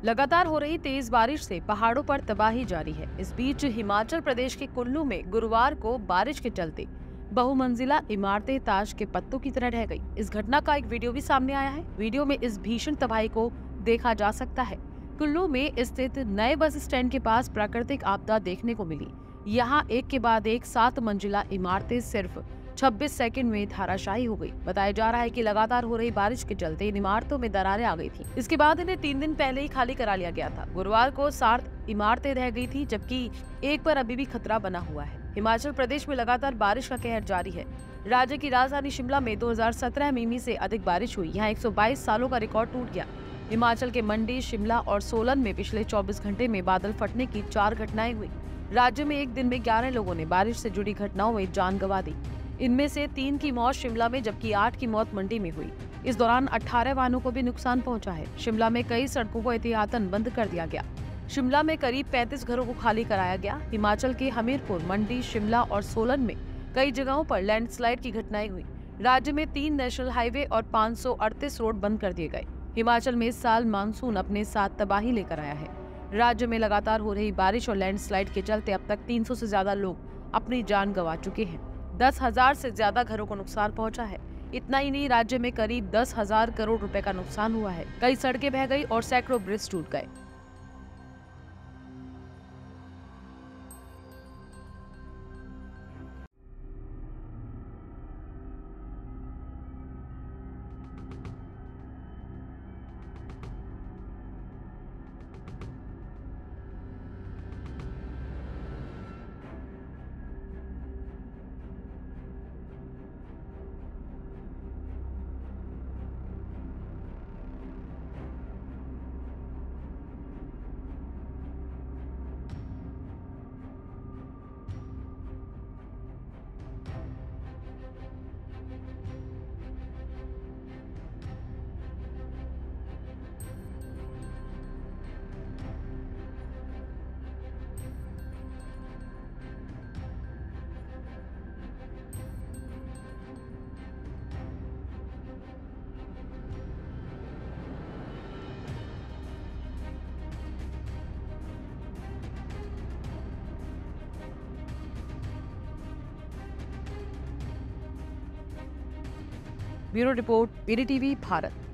लगातार हो रही तेज बारिश से पहाड़ों पर तबाही जारी है। इस बीच हिमाचल प्रदेश के कुल्लू में गुरुवार को बारिश के चलते बहुमंजिला इमारतें ताश के पत्तों की तरह रह गई। इस घटना का एक वीडियो भी सामने आया है। वीडियो में इस भीषण तबाही को देखा जा सकता है। कुल्लू में स्थित नए बस स्टैंड के पास प्राकृतिक आपदा देखने को मिली। यहाँ एक के बाद एक 7 मंजिला इमारतें सिर्फ 26 सेकंड में धराशायी हो गई। बताया जा रहा है कि लगातार हो रही बारिश के चलते इन इमारतों में दरारें आ गई थी। इसके बाद इन्हें 3 दिन पहले ही खाली करा लिया गया था। गुरुवार को 7 इमारतें रह गई थी, जबकि एक पर अभी भी खतरा बना हुआ है। हिमाचल प्रदेश में लगातार बारिश का कहर जारी है। राज्य की राजधानी शिमला में 2017 मिमी से अधिक बारिश हुई। यहाँ 122 सालों का रिकॉर्ड टूट गया। हिमाचल के मंडी, शिमला और सोलन में पिछले 24 घंटे में बादल फटने की 4 घटनाएं हुई। राज्य में एक दिन में 11 लोगों ने बारिश से जुड़ी घटनाओं में जान गंवा दी। इनमें से 3 की मौत शिमला में, जबकि 8 की मौत मंडी में हुई। इस दौरान 18 वाहनों को भी नुकसान पहुंचा है। शिमला में कई सड़कों को एहतियातन बंद कर दिया गया। शिमला में करीब 35 घरों को खाली कराया गया। हिमाचल के हमीरपुर, मंडी, शिमला और सोलन में कई जगहों पर लैंडस्लाइड की घटनाएं हुई। राज्य में 3 नेशनल हाईवे और 538 रोड बंद कर दिए गए। हिमाचल में इस साल मानसून अपने साथ तबाही लेकर आया है। राज्य में लगातार हो रही बारिश और लैंडस्लाइड के चलते अब तक 300 से ज्यादा लोग अपनी जान गंवा चुके हैं। 10,000 से ज्यादा घरों को नुकसान पहुंचा है। इतना ही नहीं, राज्य में करीब 10,000 करोड़ रुपए का नुकसान हुआ है। कई सड़कें बह गई और सैकड़ों ब्रिज टूट गए। Bureau report, PDTV, Bharat.